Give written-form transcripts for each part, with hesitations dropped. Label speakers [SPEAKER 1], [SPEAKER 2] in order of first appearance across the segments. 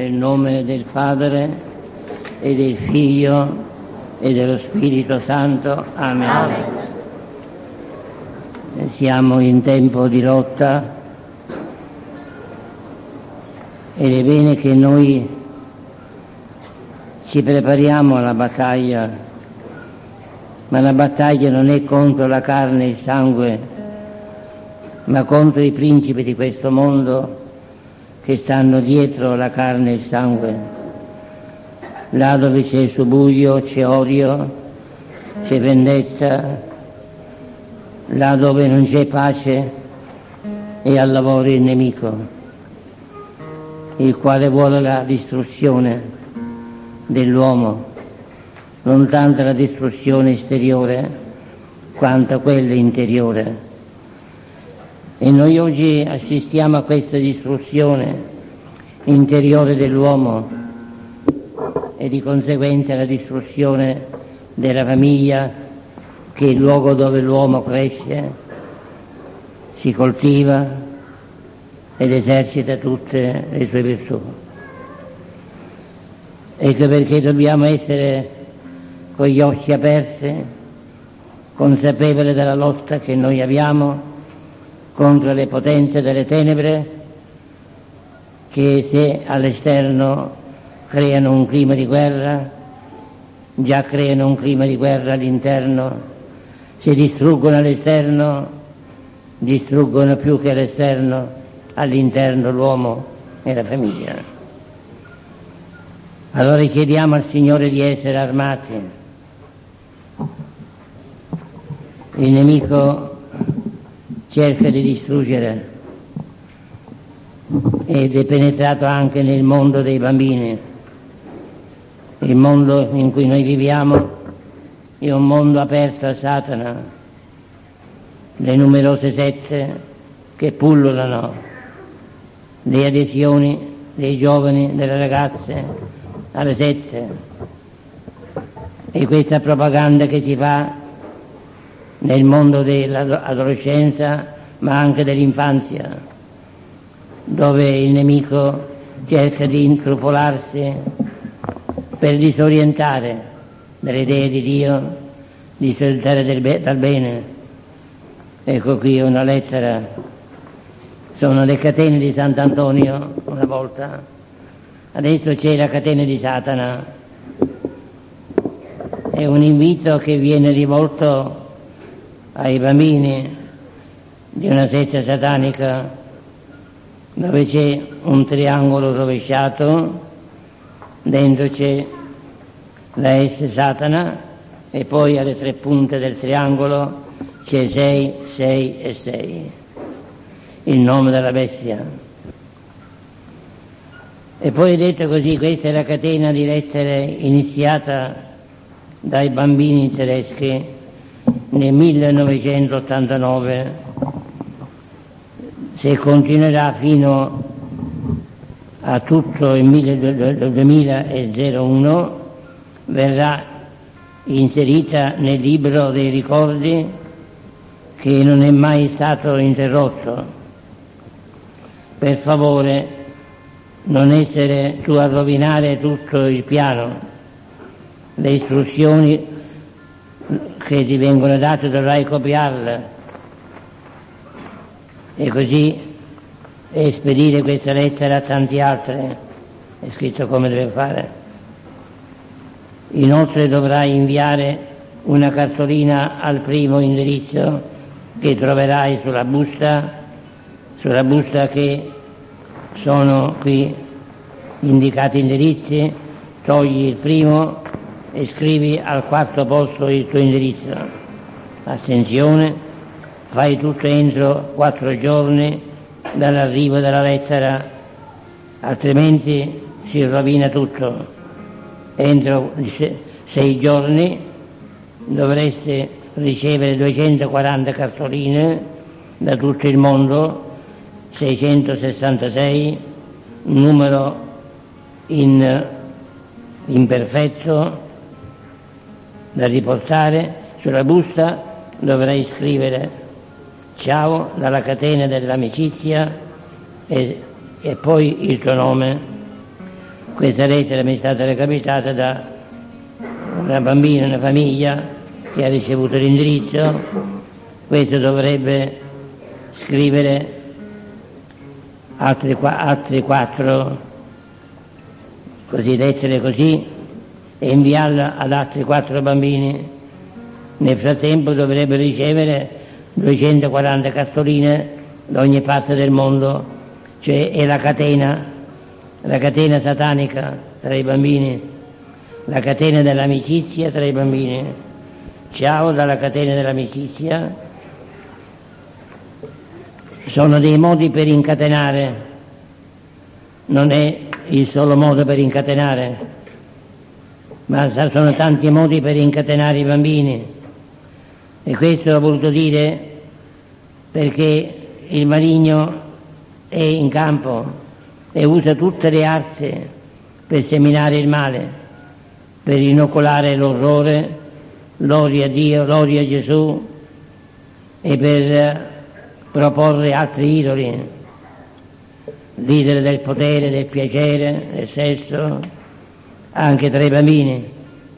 [SPEAKER 1] Nel nome del Padre e del Figlio e dello Spirito Santo. Amen.
[SPEAKER 2] Amen.
[SPEAKER 1] Siamo in tempo di lotta ed è bene che noi ci prepariamo alla battaglia, ma la battaglia non è contro la carne e il sangue, ma contro i principi di questo mondo che stanno dietro la carne e il sangue. Là dove c'è subbuglio, c'è odio, c'è vendetta, là dove non c'è pace è al lavoro il nemico, il quale vuole la distruzione dell'uomo, non tanto la distruzione esteriore quanto quella interiore. E noi oggi assistiamo a questa distruzione interiore dell'uomo e di conseguenza la distruzione della famiglia, che è il luogo dove l'uomo cresce, si coltiva ed esercita tutte le sue virtù. Ecco perché dobbiamo essere con gli occhi aperti, consapevoli della lotta che noi abbiamo contro le potenze delle tenebre, che se all'esterno creano un clima di guerra, già creano un clima di guerra all'interno. Se distruggono all'esterno, distruggono più che all'esterno, all'interno l'uomo e la famiglia. Allora chiediamo al Signore di essere armati. Il nemico cerca di distruggere ed è penetrato anche nel mondo dei bambini. Il mondo in cui noi viviamo è un mondo aperto a Satana, le numerose sette che pullulano, le adesioni dei giovani, delle ragazze alle sette, e questa propaganda che si fa nel mondo dell'adolescenza ma anche dell'infanzia, dove il nemico cerca di intrufolarsi per disorientare dalle idee di Dio, disorientare dal bene. Ecco qui una lettera, sono le catene di Sant'Antonio una volta, adesso c'è la catena di Satana. È un invito che viene rivolto ai bambini di una setta satanica, dove c'è un triangolo rovesciato, dentro c'è la S Satana e poi alle tre punte del triangolo c'è 6, 6 e 6, il nome della bestia. E poi è detto così: questa è la catena di lettere iniziata dai bambini tedeschi nel 1989, se continuerà fino a tutto il 2001, verrà inserita nel libro dei ricordi, che non è mai stato interrotto. Per favore, non essere tu a rovinare tutto il piano. Le istruzioni che ti vengono date dovrai copiarle e così spedire questa lettera a tanti altri. È scritto come deve fare. Inoltre dovrai inviare una cartolina al primo indirizzo che troverai sulla busta che sono qui indicati indirizzi. Togli il primo e scrivi al quarto posto il tuo indirizzo. Attenzione, fai tutto entro 4 giorni dall'arrivo della lettera, altrimenti si rovina tutto. Entro 6 giorni dovreste ricevere 240 cartoline da tutto il mondo, 666, numero imperfetto, da riportare. Sulla busta dovrai scrivere ciao dalla catena dell'amicizia e poi il tuo nome. Questa lettera mi è stata recapitata da una bambina, una famiglia che ha ricevuto l'indirizzo. Questo dovrebbe scrivere altri 4 così, lettere così, e inviarla ad altri 4 bambini. Nel frattempo dovrebbe ricevere 240 cartoline da ogni parte del mondo, cioè è la catena satanica tra i bambini, la catena dell'amicizia tra i bambini. Ciao dalla catena dell'amicizia. Sono dei modi per incatenare, non è il solo modo per incatenare, ma sono tanti modi per incatenare i bambini. E questo l'ho voluto dire perché il maligno è in campo e usa tutte le arti per seminare il male, per inoculare l'orrore, l'odio a Dio, l'odio a Gesù, e per proporre altri idoli, l'idolo del potere, del piacere, del sesso, anche tra i bambini.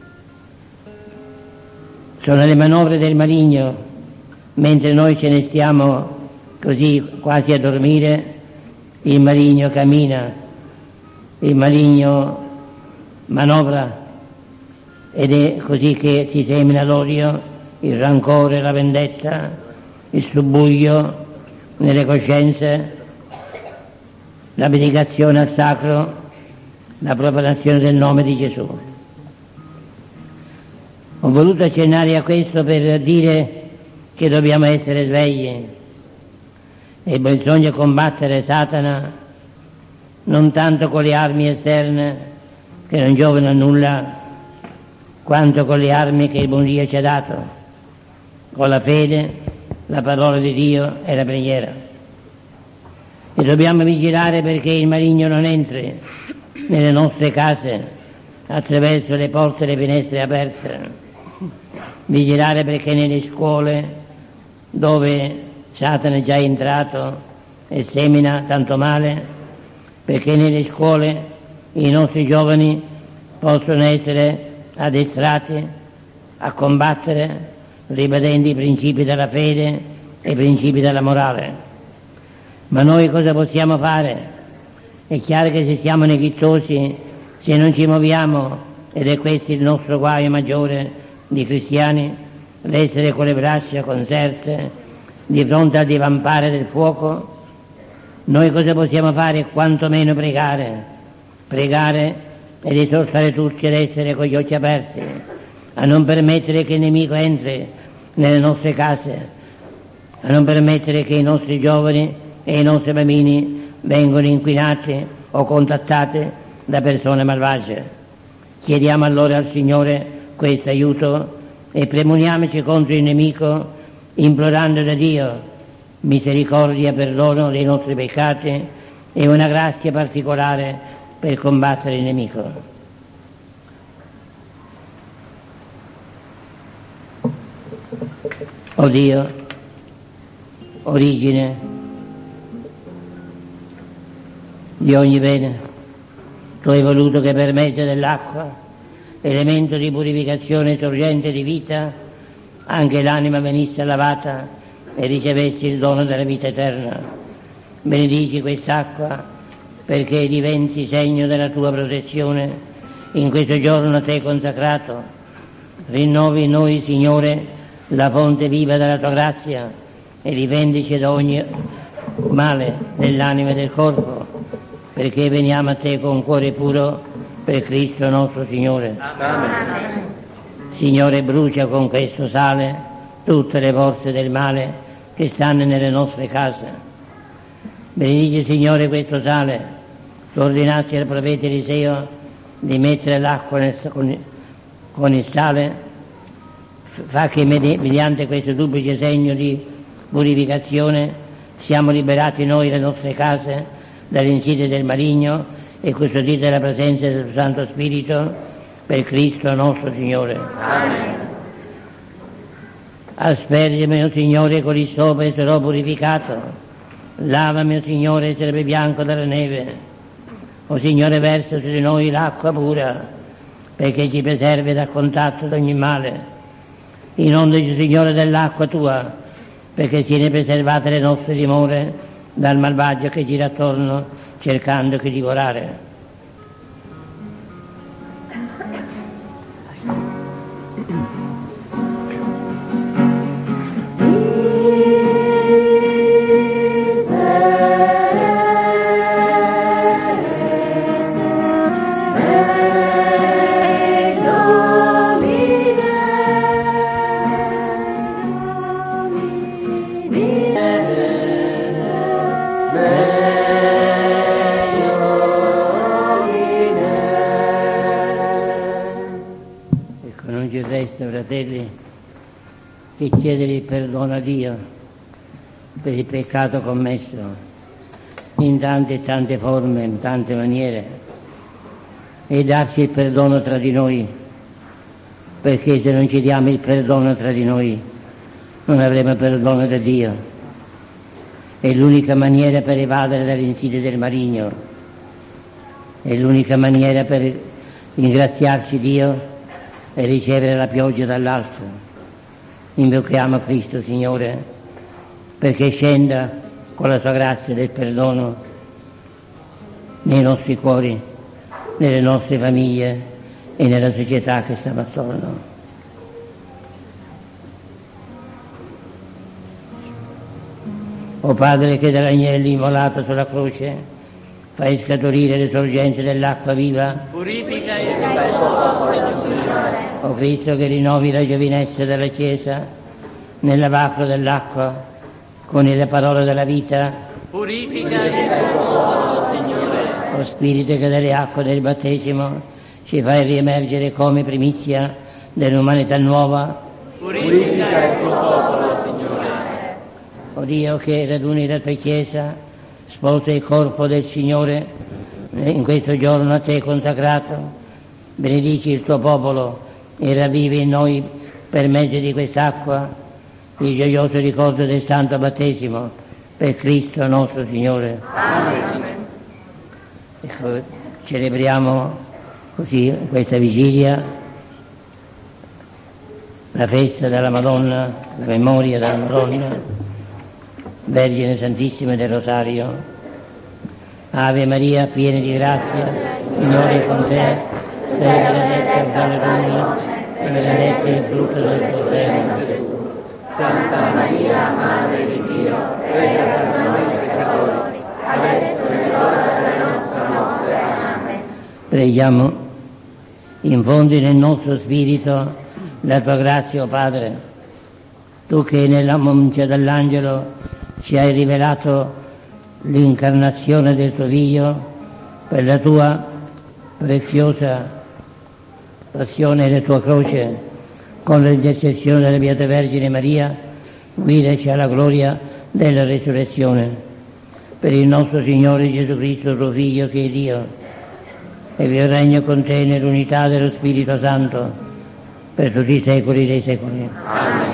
[SPEAKER 1] Sono le manovre del maligno. Mentre noi ce ne stiamo così quasi a dormire, il maligno cammina, il maligno manovra, ed è così che si semina l'odio, il rancore, la vendetta, il subbuglio nelle coscienze, l'abdicazione al sacro, la profanazione del nome di Gesù. Ho voluto accennare a questo per dire che dobbiamo essere svegli e bisogna combattere Satana non tanto con le armi esterne che non giovano a nulla, quanto con le armi che il buon Dio ci ha dato, con la fede, la parola di Dio e la preghiera. E dobbiamo vigilare perché il maligno non entri nelle nostre case attraverso le porte e le finestre aperte. Vigilare perché nelle scuole dove Satana è già entrato e semina tanto male, perché nelle scuole i nostri giovani possono essere addestrati a combattere ribadendo i principi della fede e i principi della morale. Ma noi cosa possiamo fare? È chiaro che se siamo neghittosi, se non ci muoviamo, ed è questo il nostro guaio maggiore di cristiani, l'essere con le braccia conserte di fronte al divampare del fuoco, noi cosa possiamo fare? Quantomeno pregare ed esortare tutti ad essere con gli occhi aperti, a non permettere che il nemico entri nelle nostre case, a non permettere che i nostri giovani e i nostri bambini vengano inquinati o contattati da persone malvagie. Chiediamo allora al Signore questo aiuto e premoniamoci contro il nemico, implorando da Dio misericordia, perdono dei nostri peccati e una grazia particolare per combattere il nemico. O Dio, origine di ogni bene, Tu hai voluto che per mezzo dell'acqua, elemento di purificazione e sorgente di vita, anche l'anima venisse lavata e ricevesse il dono della vita eterna. Benedici quest'acqua perché diventi segno della Tua protezione in questo giorno a Te consacrato. Rinnovi in noi, Signore, la fonte viva della Tua grazia e difendici da ogni male dell'anima e del corpo, perché veniamo a Te con cuore puro per Cristo nostro Signore. Amen. Signore, brucia con questo sale tutte le forze del male che stanno nelle nostre case. Benedici, Signore, questo sale. Tu ordinassi al profeta Eliseo di mettere l'acqua con il sale. Fa che mediante questo duplice segno di purificazione siamo liberati noi, le nostre case, dalle insidie del maligno e custoditi dalla presenza del Santo Spirito per Cristo nostro Signore. Amen. Aspergimi, o Signore, con il sopra e sarò purificato. Lavami, o Signore, e sarebbe bianco della neve. O Signore, versa su di noi l'acqua pura, perché ci preservi dal contatto di ogni male. Inondaci, Signore, dell'acqua tua, perché siano preservate le nostre dimore dal malvagio che gira attorno cercando di divorare. Fratelli, che chiedere il perdono a Dio per il peccato commesso in tante e tante forme, in tante maniere, e darci il perdono tra di noi, perché se non ci diamo il perdono tra di noi non avremo perdono da Dio. È l'unica maniera per evadere dalle insidie del maligno, è l'unica maniera per ringraziarci Dio e ricevere la pioggia dall'alto. Invochiamo Cristo, Signore, perché scenda con la sua grazia del perdono nei nostri cuori, nelle nostre famiglie e nella società che stiamo attorno. O Padre, che dall'agnello immolato sulla croce fai scaturire le sorgenti dell'acqua viva,
[SPEAKER 2] purifica il tuo Signore.
[SPEAKER 1] O Cristo, che rinnovi la giovinezza della Chiesa nel lavacro dell'acqua con le parole della vita,
[SPEAKER 2] purifica il tuo Signore.
[SPEAKER 1] O Spirito, che dalle acque del battesimo ci fai riemergere come primizia dell'umanità nuova,
[SPEAKER 2] purifica il tuo popolo, Signore.
[SPEAKER 1] O Dio, che raduni la tua Chiesa, sposa il corpo del Signore in questo giorno a te consacrato, benedici il tuo popolo e ravvivi in noi per mezzo di quest'acqua il gioioso ricordo del santo battesimo per Cristo nostro Signore.
[SPEAKER 2] Amen.
[SPEAKER 1] Ecco, celebriamo così questa vigilia la festa della Madonna, la memoria della Madonna Vergine Santissima del Rosario. Ave Maria, piena di grazia, Signore è con te, sei benedetta tra le donne e benedetto il frutto del tuo seno, Gesù.
[SPEAKER 2] Santa Maria, Madre di Dio, prega per noi peccatori, adesso è l'ora della nostra morte. Amen.
[SPEAKER 1] Preghiamo, infondi nel nostro spirito la tua grazia, o Padre, tu che nell'annuncio dell'angelo ci hai rivelato l'incarnazione del tuo Figlio per la tua preziosa passione e la tua croce, con l'intercessione della Beata Vergine Maria, guidaci alla gloria della resurrezione. Per il nostro Signore Gesù Cristo, tuo Figlio, che è Dio, e vi regno con te nell'unità dello Spirito Santo, per tutti i secoli dei secoli.
[SPEAKER 2] Amen.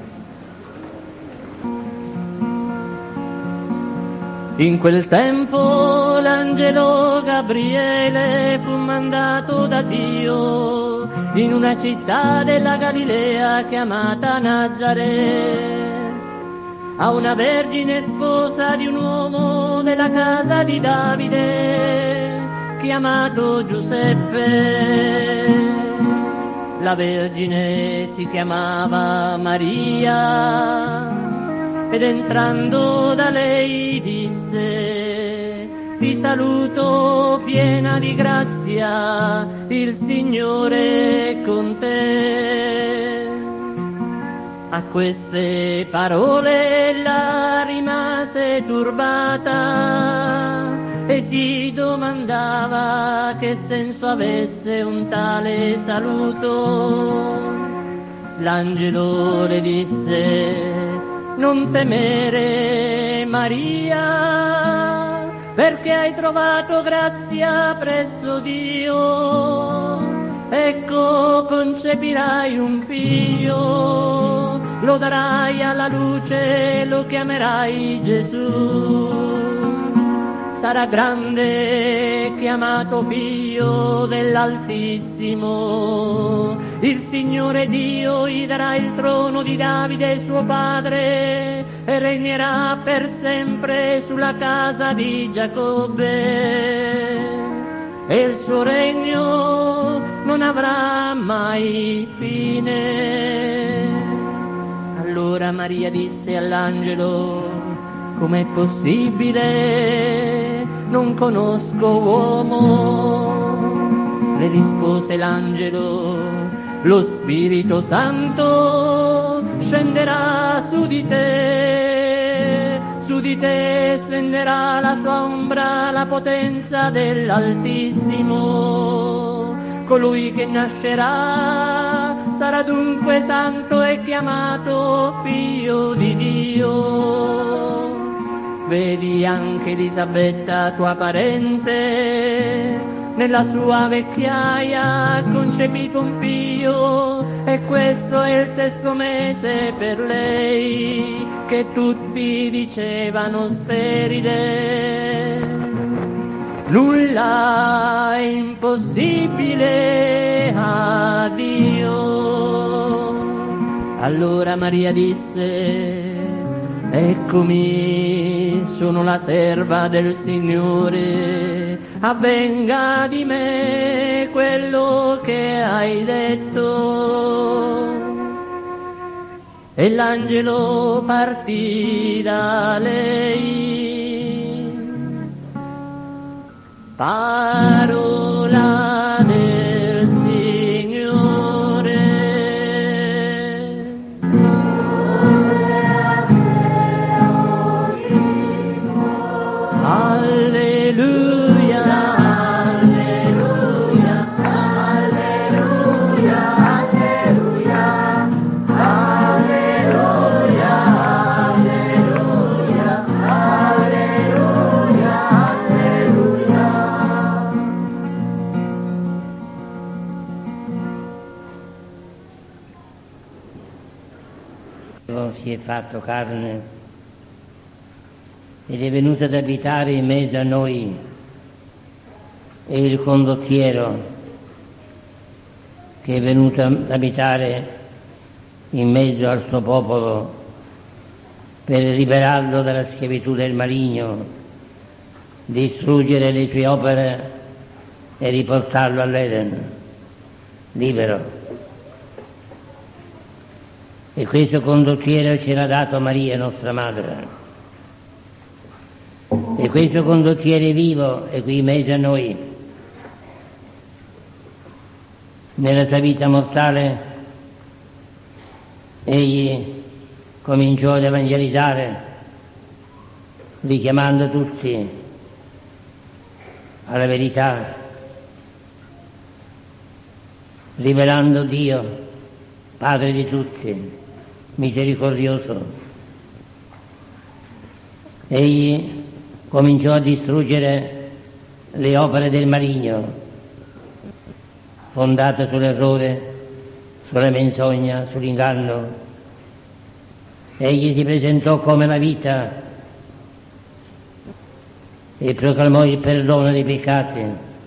[SPEAKER 3] In quel tempo l'angelo Gabriele fu mandato da Dio in una città della Galilea chiamata Nazaret, a una vergine sposa di un uomo della casa di Davide chiamato Giuseppe. La vergine si chiamava Maria, ed entrando da lei disse: ti saluto piena di grazia, il Signore è con te. A queste parole ella rimase turbata e si domandava che senso avesse un tale saluto. L'angelo le disse: non temere, Maria, perché hai trovato grazia presso Dio. Ecco, concepirai un figlio, lo darai alla luce, lo chiamerai Gesù. sarà grande, chiamato figlio dell'Altissimo. Il Signore Dio gli darà il trono di Davide suo padre e regnerà per sempre sulla casa di Giacobbe. E il suo regno non avrà mai fine. Allora Maria disse all'angelo: com'è possibile? Non conosco uomo. Le rispose l'angelo: lo Spirito Santo scenderà su di te stenderà la sua ombra la potenza dell'Altissimo. Colui che nascerà sarà dunque santo e chiamato figlio di Dio. Vedi anche Elisabetta tua parente, nella sua vecchiaia ha concepito un figlio, e questo è il 6° mese per lei, che tutti dicevano sterile. Nulla è impossibile a Dio. Allora Maria disse: eccomi, sono la serva del Signore, avvenga di me quello che hai detto. E l'angelo partì da lei. Parola del Signore. Alleluia, alleluia, alleluia, alleluia, alleluia, alleluia, alleluia.
[SPEAKER 1] Si è fatto carne ed è venuto ad abitare in mezzo a noi, è il condottiero che è venuto ad abitare in mezzo al suo popolo per liberarlo dalla schiavitù del maligno, distruggere le sue opere e riportarlo all'Eden, libero. E questo condottiero ce l'ha dato Maria, nostra madre. E questo condottiere vivo è qui in mezzo a noi. Nella sua vita mortale egli cominciò ad evangelizzare, richiamando tutti alla verità, rivelando Dio, Padre di tutti, misericordioso. Egli cominciò a distruggere le opere del maligno, fondate sull'errore, sulla menzogna, sull'inganno. Egli si presentò come la vita e proclamò il perdono dei peccati,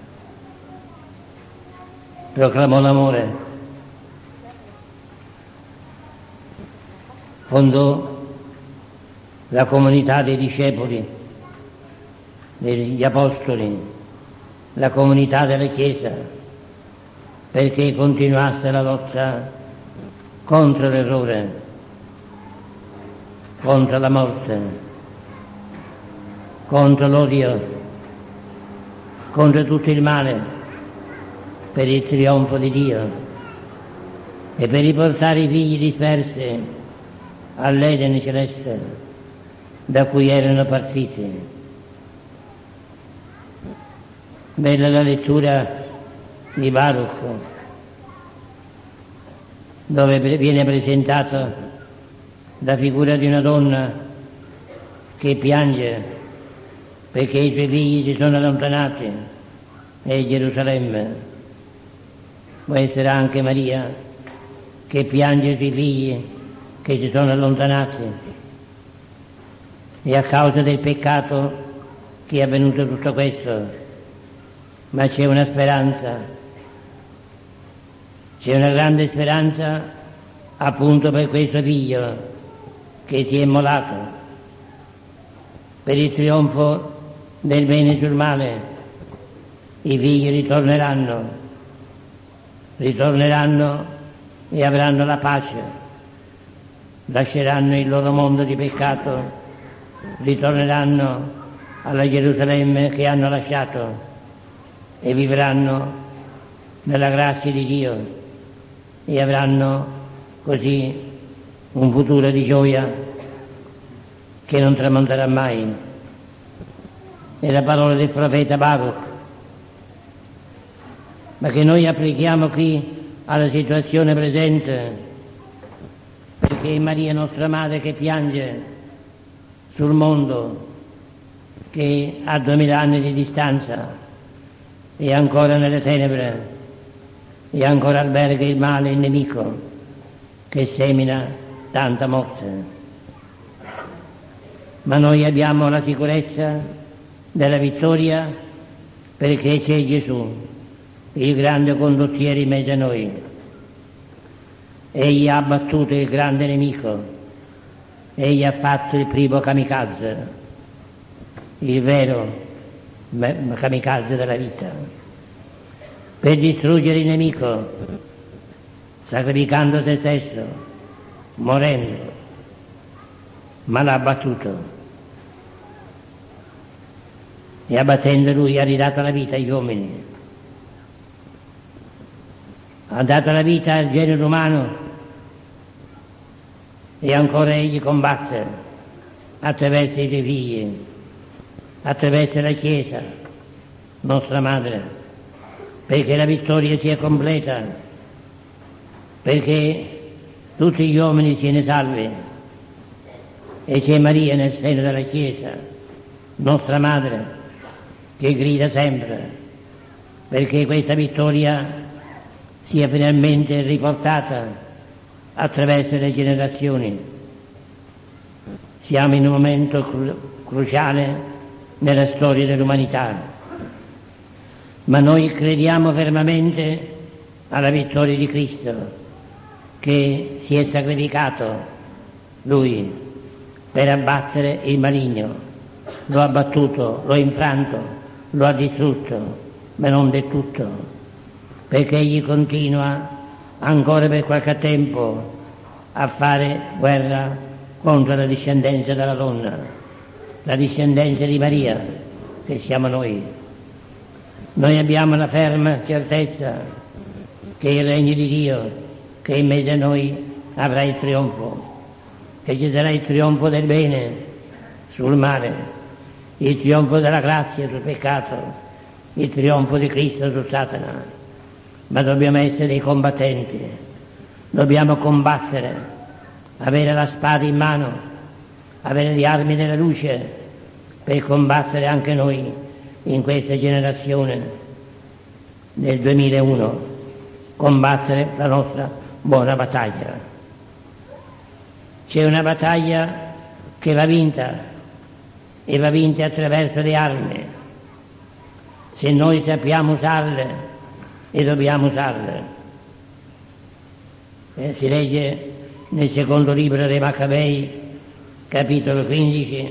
[SPEAKER 1] proclamò l'amore, fondò la comunità dei discepoli, degli apostoli, la comunità della Chiesa, perché continuasse la lotta contro l'errore, contro la morte, contro l'odio, contro tutto il male, per il trionfo di Dio e per riportare i figli dispersi all'Eden celeste da cui erano partiti. Bella la lettura di Baruch, dove viene presentata la figura di una donna che piange perché i suoi figli si sono allontanati e Gerusalemme. Può essere anche Maria che piange i suoi figli che si sono allontanati e a causa del peccato che è avvenuto tutto questo, ma c'è una speranza, c'è una grande speranza appunto per questo figlio che si è immolato, per il trionfo del bene sul male. I figli ritorneranno e avranno la pace, lasceranno il loro mondo di peccato, ritorneranno alla Gerusalemme che hanno lasciato e vivranno nella grazia di Dio e avranno così un futuro di gioia che non tramonterà mai. È la parola del profeta Baruch, ma che noi applichiamo qui alla situazione presente, perché è Maria nostra Madre che piange sul mondo che ha 2000 anni di distanza, è ancora nelle tenebre, e ancora alberga il male, il nemico, che semina tanta morte. Ma noi abbiamo la sicurezza della vittoria perché c'è Gesù, il grande condottiere in mezzo a noi. Egli ha abbattuto il grande nemico, egli ha fatto il primo kamikaze, il vero kamikaze della vita, per distruggere il nemico, sacrificando se stesso, morendo, ma l'ha abbattuto. E abbattendo lui ha ridato la vita agli uomini, ha dato la vita al genere umano e ancora egli combatte attraverso i suoi figli, attraverso la Chiesa, nostra Madre, perché la vittoria sia completa, perché tutti gli uomini siano salvi. E c'è Maria nel seno della Chiesa, nostra Madre, che grida sempre perché questa vittoria sia finalmente riportata attraverso le generazioni. Siamo in un momento cruciale nella storia dell'umanità, ma noi crediamo fermamente alla vittoria di Cristo, che si è sacrificato Lui per abbattere il maligno. Lo ha abbattuto, lo ha infranto, lo ha distrutto, ma non del tutto, perché egli continua ancora per qualche tempo a fare guerra contro la discendenza della donna, la discendenza di Maria, che siamo noi. Noi abbiamo la ferma certezza che il regno di Dio, che in mezzo a noi avrà il trionfo, che ci sarà il trionfo del bene sul male, il trionfo della grazia sul peccato, il trionfo di Cristo su Satana. Ma dobbiamo essere dei combattenti, dobbiamo combattere, avere la spada in mano, avere le armi della luce per combattere anche noi in questa generazione del 2001, combattere la nostra buona battaglia. C'è una battaglia che va vinta, e va vinta attraverso le armi, se noi sappiamo usarle, e dobbiamo usarle. Si legge nel secondo libro dei Maccabei, capitolo 15,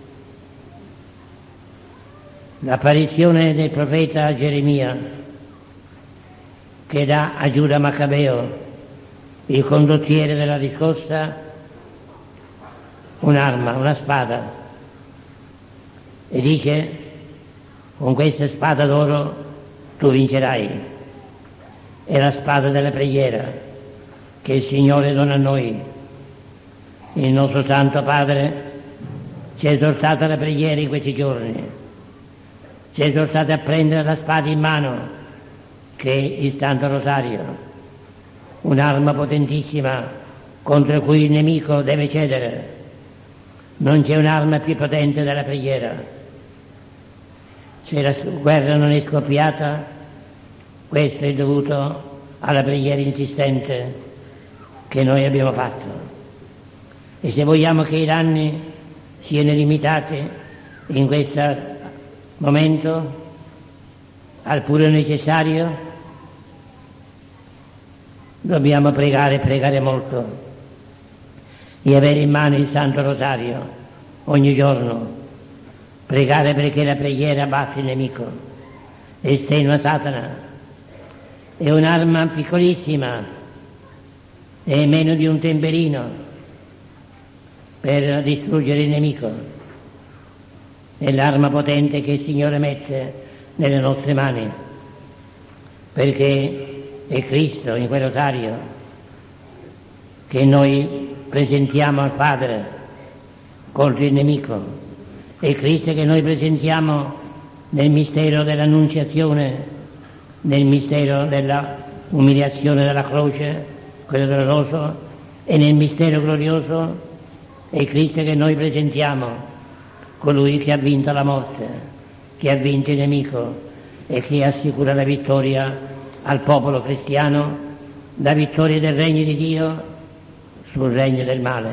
[SPEAKER 1] l'apparizione del profeta Geremia, che dà a Giuda Maccabeo, il condottiere della riscossa, un'arma, una spada, e dice: con questa spada d'oro tu vincerai. È la spada della preghiera che il Signore dona a noi. Il nostro Santo Padre ci ha esortato alla preghiera in questi giorni, ci ha esortato a prendere la spada in mano, che è il Santo Rosario, un'arma potentissima contro cui il nemico deve cedere. Non c'è un'arma più potente della preghiera. Se la guerra non è scoppiata, questo è dovuto alla preghiera insistente che noi abbiamo fatto. E se vogliamo che i danni siano limitati in questa momento, al puro necessario, dobbiamo pregare molto e avere in mano il Santo Rosario ogni giorno, pregare perché la preghiera batte il nemico, estenua Satana, è un'arma piccolissima, è meno di un temperino per distruggere il nemico, è l'arma potente che il Signore mette nelle nostre mani, perché è Cristo in quel rosario che noi presentiamo al Padre contro il nemico, è Cristo che noi presentiamo nel mistero dell'Annunziazione, nel mistero della umiliazione della croce, quello doloroso, e nel mistero glorioso è Cristo che noi presentiamo, colui che ha vinto la morte, che ha vinto il nemico e che assicura la vittoria al popolo cristiano, la vittoria del regno di Dio sul regno del male.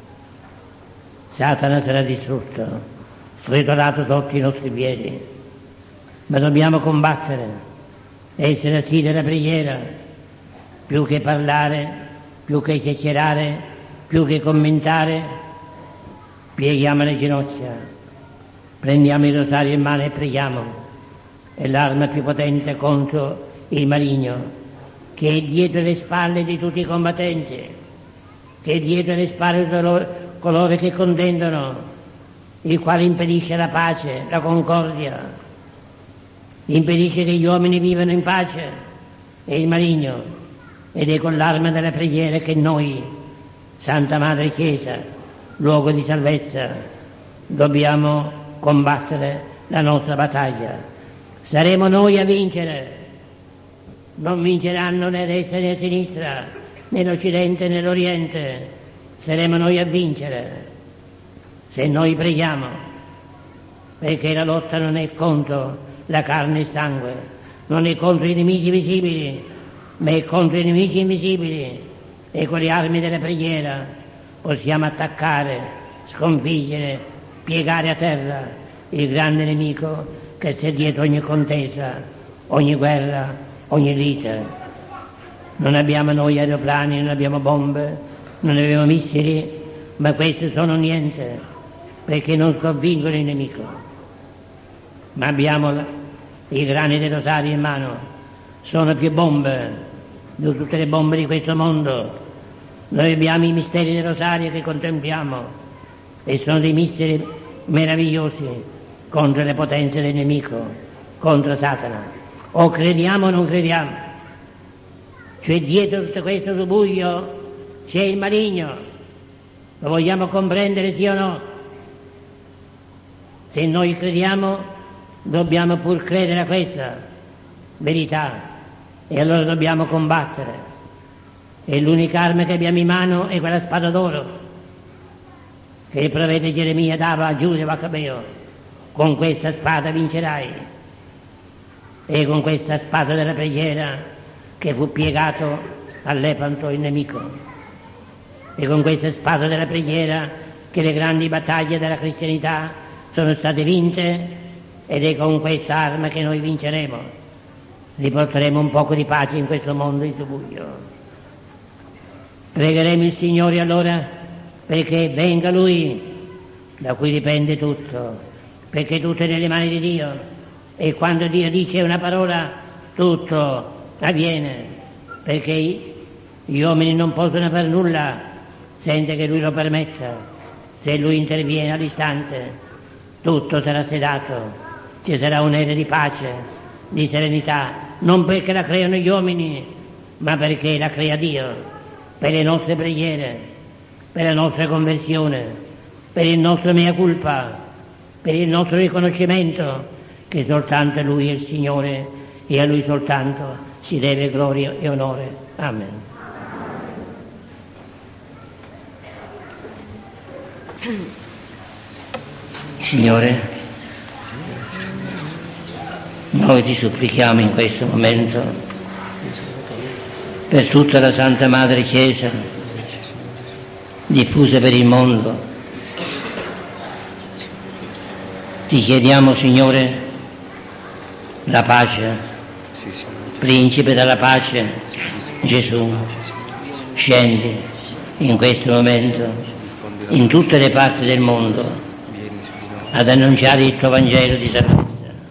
[SPEAKER 1] Satana sarà distrutto, stritolato sotto i nostri piedi, ma dobbiamo combattere, essere assidui della preghiera, più che parlare, più che chiacchierare, più che commentare, pieghiamo le ginocchia, prendiamo il rosario in mano e preghiamo. È l'arma più potente contro il maligno, che è dietro le spalle di tutti i combattenti, che è dietro le spalle di coloro che contendono, il quale impedisce la pace, la concordia, impedisce che gli uomini vivano in pace, è il maligno, ed è con l'arma della preghiera che noi, Santa Madre Chiesa, luogo di salvezza, dobbiamo combattere la nostra battaglia. Saremo noi a vincere. Non vinceranno né a destra né a sinistra, né l'Occidente né l'Oriente, saremo noi a vincere se noi preghiamo, perché la lotta non è contro la carne e il sangue, non è contro i nemici visibili, ma è contro i nemici invisibili, e con le armi della preghiera possiamo attaccare, sconfiggere, piegare a terra il grande nemico che c'è dietro ogni contesa, ogni guerra, ogni lite. Non abbiamo noi aeroplani, non abbiamo bombe, non abbiamo missili, ma questi sono niente, perché non sconfiggono il nemico. Ma abbiamo i grani del rosario in mano, sono più bombe di tutte le bombe di questo mondo. Noi abbiamo i misteri del rosario che contempliamo e sono dei misteri meravigliosi contro le potenze del nemico, contro Satana. O crediamo o non crediamo, cioè dietro tutto questo buio c'è il maligno, lo vogliamo comprendere sì o no? Se noi crediamo dobbiamo pur credere a questa verità e allora dobbiamo combattere, e l'unica arma che abbiamo in mano è quella spada d'oro che il profeta Geremia dava a Giuda Maccabeo: con questa spada vincerai. E con questa spada della preghiera che fu piegato all'Epanto il nemico, e con questa spada della preghiera che le grandi battaglie della cristianità sono state vinte, ed è con questa arma che noi vinceremo, riporteremo un poco di pace in questo mondo di buio. Pregheremo il Signore allora perché venga Lui, da cui dipende tutto, perché tutto è nelle mani di Dio. E quando Dio dice una parola, tutto avviene, perché gli uomini non possono fare nulla senza che Lui lo permetta. Se Lui interviene all'istante, tutto sarà sedato, ci sarà un'era di pace, di serenità, non perché la creano gli uomini, ma perché la crea Dio, per le nostre preghiere, per la nostra conversione, per il nostro mea culpa, per il nostro riconoscimento che soltanto Lui è il Signore e a Lui soltanto si deve gloria e onore. Amen. Signore, noi ti supplichiamo in questo momento per tutta la Santa Madre Chiesa diffusa per il mondo. Ti chiediamo, Signore, La pace, principe della pace, Gesù, scendi in questo momento in tutte le parti del mondo ad annunciare il tuo Vangelo di salvezza.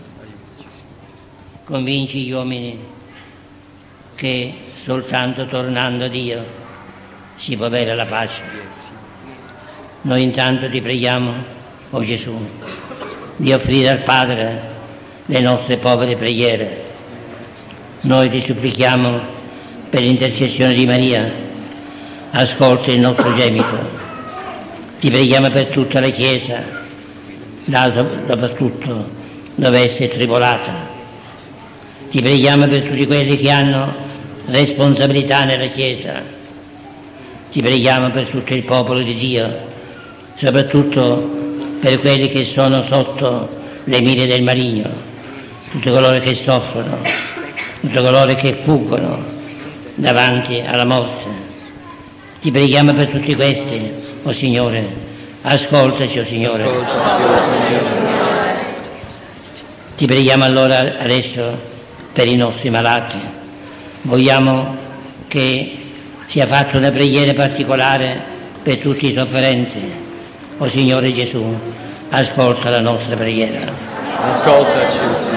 [SPEAKER 1] Convinci gli uomini che soltanto tornando a Dio si può avere la pace. Noi intanto ti preghiamo, o Gesù, di offrire al Padre le nostre povere preghiere. Noi ti supplichiamo per l'intercessione di Maria, ascolta il nostro gemito. Ti preghiamo per tutta la Chiesa, soprattutto dove essa è tribolata. Ti preghiamo per tutti quelli che hanno responsabilità nella Chiesa. Ti preghiamo per tutto il popolo di Dio, soprattutto per quelli che sono sotto le mire del maligno, tutti coloro che soffrono, tutti coloro che fuggono davanti alla morte. Ti preghiamo per tutti questi, o Signore, ascoltaci, o Signore. Ti preghiamo allora adesso per i nostri malati. Vogliamo che sia fatta una preghiera particolare per tutti i sofferenti. O Signore Gesù, ascolta la nostra preghiera.
[SPEAKER 4] Ascoltaci, Signore.